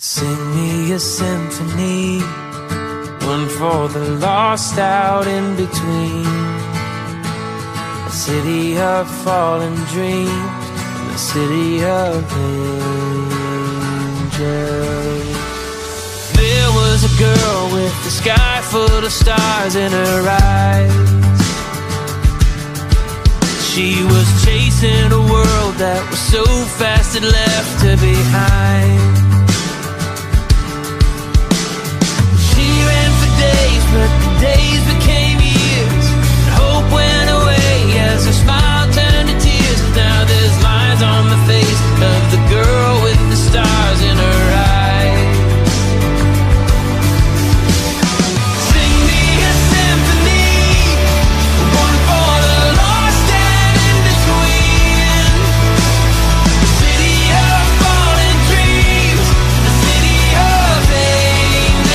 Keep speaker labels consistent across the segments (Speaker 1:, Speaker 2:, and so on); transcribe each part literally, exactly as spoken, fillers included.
Speaker 1: Sing me a symphony, one for the lost out in between. A city of fallen dreams, and a city of angels. There was a girl with the sky full of stars in her eyes. She was chasing a world that was so fast it left her behind. But the days became years, and hope went away as her smile turned to tears. Now there's lines on the face of the girl with the stars in her eyes. Sing me a symphony, one for the lost and in between. The city of fallen dreams, the city of angels.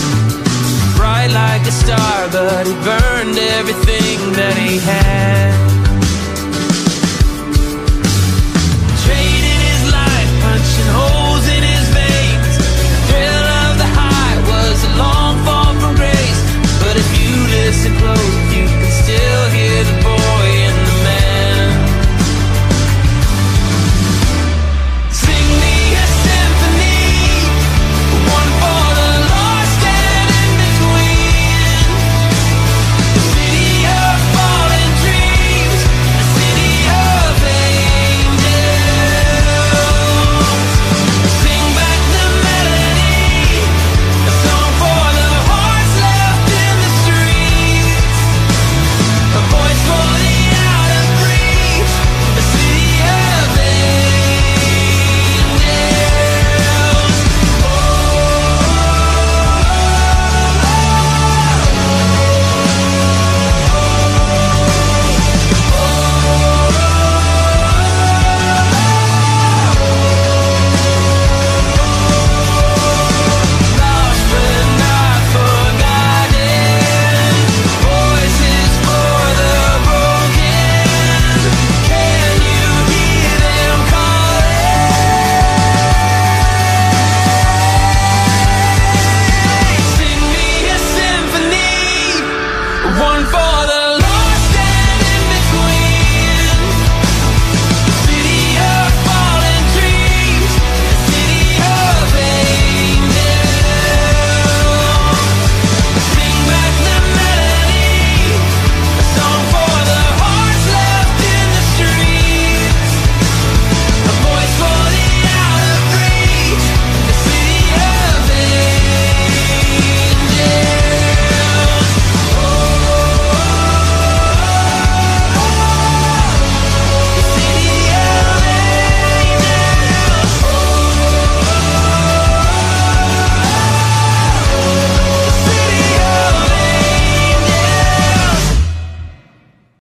Speaker 1: But he burned everything that he had.